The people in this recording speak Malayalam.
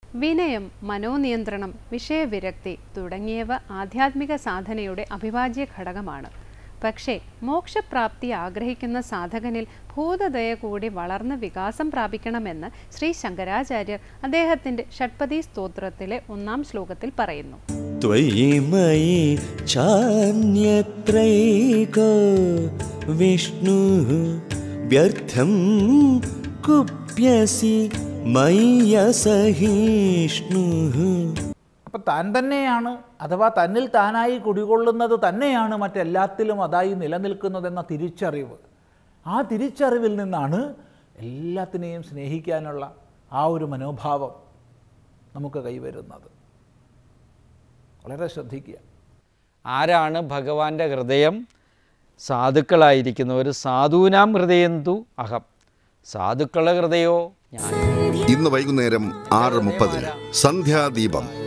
വിനയം, മനോനിയന്ത്രണം, വിഷയവിരക്തി തുടങ്ങിയവ ആധ്യാത്മിക സാധനയുടെ അവിഭാജ്യ ഘടകമാണ്. പക്ഷേ മോക്ഷപ്രാപ്തി ആഗ്രഹിക്കുന്ന സാധകനിൽ ഭൂതദയ കൂടി വളർന്ന് വികാസം പ്രാപിക്കണമെന്ന് ശ്രീ ശങ്കരാചാര്യർ അദ്ദേഹത്തിൻ്റെ ഷഡ്പദി സ്തോത്രത്തിലെ 1-ാം ശ്ലോകത്തിൽ പറയുന്നു. ത്വയിമയി ചാന്യത്രൈകോ വിഷ്ണു വ്യർത്ഥം കുപ്യസി മയ്യസഹിഷ്ണു. അപ്പം താൻ തന്നെയാണ്, അഥവാ തന്നിൽ താനായി കുടികൊള്ളുന്നത് തന്നെയാണ് മറ്റെല്ലാത്തിലും അതായി നിലനിൽക്കുന്നതെന്ന തിരിച്ചറിവ്. ആ തിരിച്ചറിവിൽ നിന്നാണ് എല്ലാത്തിനെയും സ്നേഹിക്കാനുള്ള ആ ഒരു മനോഭാവം നമുക്ക് കൈവരുന്നത്. വളരെ ശ്രദ്ധിക്കുക. ആരാണ് ഭഗവാന്റെ ഹൃദയം? സാധുക്കളായിരിക്കുന്നവർ. സാധൂനാം ഹൃദയന്തു അഹം. സാധുക്കളുടെ ഹൃദയോ ഞാൻ. ഇന്ന് വൈകുന്നേരം 6:30 സന്ധ്യാദീപം.